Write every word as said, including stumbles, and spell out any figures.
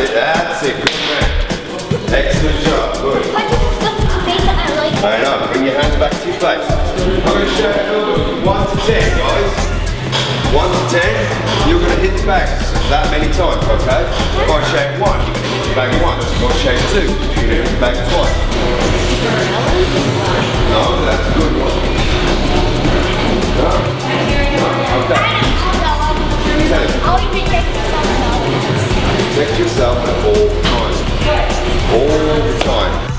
it, that's it, good man. Excellent job, good. I know, bring your hands back to your face. I'm going to show you one to ten, guys. one to ten, you're going to hit the bags that many times, okay? If I shake one, you're going to hit the bag once. If I shake two, you're going to hit the bag twice. No, that's a good one. No? No, okay. Protect yourself at all times. All the time.